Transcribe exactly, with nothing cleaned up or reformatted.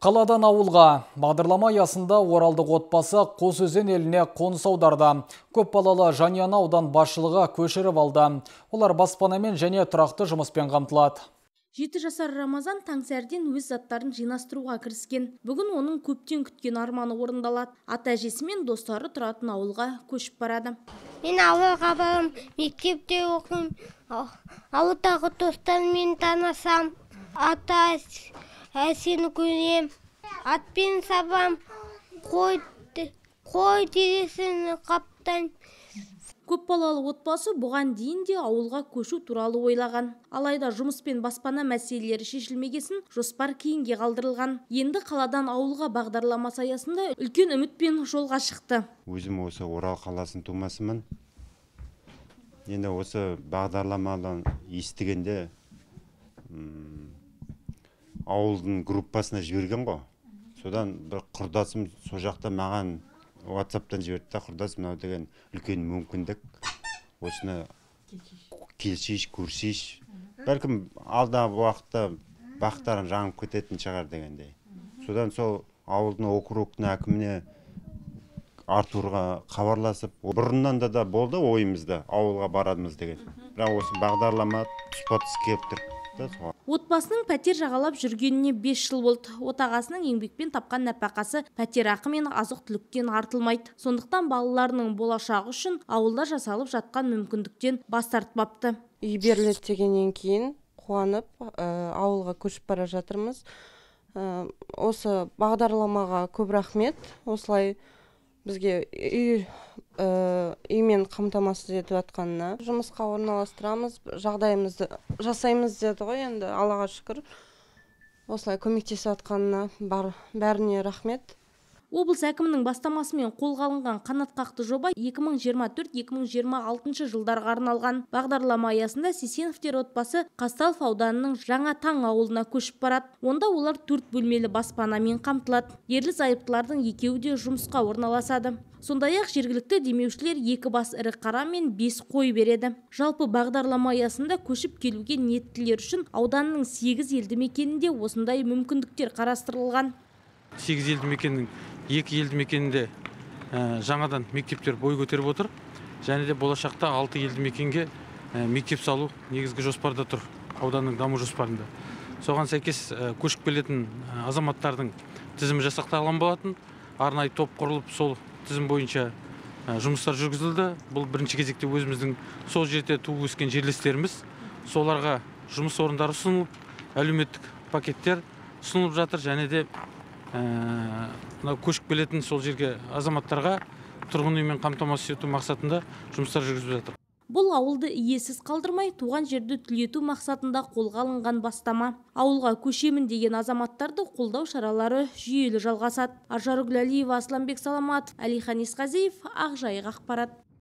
Қаладан ауылға бағдарлама аясында оралдық отбасы Қосөзен еліне қоныс аударды. Көп балалы жанұяны аудан басшылығы көшіріп алды. Олар баспанамен және тұрақты жұмыспен қамтылады. Жеті жасар Рамазан таңсәрден өз заттарын жинастыруға кіріскен. Бүгін оның көптен күткен арманы орындалады. Ата-әжесі мен достары тұратын ауылға көшіп барады. Мен ауылға барам, мектепте оқимын. Ауылдағы достарыммен танысам. Ата әсені көрем, атпен сабам, қой, қой тересін қаптан. Көп балалы отбасы бұған дейін де ауылға көшу туралы ойлаған. Алайда жұмыс пен баспана мәселелері шешілмегесін жоспар кейінге қалдырылған. Енді қаладан ауылға бағдарламасы аясында үлкен үмітпен жолға шықты. Өзім осы Орал қаласының тумасымын. Енді осы бағдарламадан естігенде ауылдың группасына жіберген ғой. Содан бір құрдасым со жақта маған WhatsApp-тан жіберді да, құрдас мынау деген үлкен мүмкіндік. Осыны келшейш, көрсейш. Бәлкім алдағы уақытта бақтарым жаңып кететін шығар дегендей. Содан сол ауылдың округтың әкіміне Артурға хабарласып, бұрыннан да да болды ойымызда ауылға барадымыз деген. Бірақ осы бағдарлама тұспа-тұс келіп тұр. Отбасының пәтер жағалап жүргеніне бес жыл болды. Отағасының еңбекпен тапқан нәпақасы пәтер ақы мен азық-түліктен артылмайды. Сондықтан балаларының болашағы үшін ауылда жасалып жатқан мүмкіндіктен бас тартпапты. Үй беріледі дегеннен кейін қуанып, ауылға көшіп бара жатырмыз. Осы бағдарламаға көп рахмет. Осылай бізге үй үймен қамтамасыз етіп жатқанына. Жұмысқа орналастырамыз, жағдайымызды жасаймыз деді ғой, енді Аллаға шүкір. Осылай көмектесіп жатқанына бәріне рахмет. Облыс әкімінің бастамасымен қолға алынған қанатқақты жоба екі мың жиырма төрт - екі мың жиырма алтыншы жылдарға арналған. Бағдарлама аясында Сесеновтер отбасы Қазталов ауданының Жаңа Таң ауылына көшіп барады. Онда олар төрт бөлмелі баспанамен қамтылады. Ерлі зайыптылардың екеуі де жұмысқа орналасады. Сондай-ақ жергілікті демеушілер екі бас ірі қара мен бес қой береді. Жалпы бағдарлама аясында көшіп келуге ниеттілер үшін ауданның сегіз елді мекенінде осындай мүмкіндіктер қарастырылған. сегіз елді мекеннің екі елді мекенінде жаңадан мектептер бой көтеріп отыр. Және де болашақта алты елді мекенге мектеп салу негізгі жоспарда тұр, ауданның даму жоспарында. Соған сәйкес көшіп келетін азаматтардың тізімі жасақталған болатын. Арнайы топ құрылып, сол тізім бойынша жұмыстар жүргізілді. Бұл бірінші кезекте өзіміздің сол жерде туып өскен жерлестеріміз. Соларға жұмыс орындары ұсынылып, әлеуметтік пакеттер ұсынылып жатыр. Және де көшіп келетін сол жерге азаматтарға тұрғын үймен қамтамасыз ету мақсатында жұмыстар жүргізіп жатыр. Бұл ауылды иесіз қалдырмай, туған жерді түлету мақсатында қолға алынған бастама. Ауылға көшемін деген азаматтарды қолдау шаралары жүйелі жалғасады. Ажаргүл Алиева, Асланбек Саламатов, Алихан Исқазиев, Ақжайық ақпарат.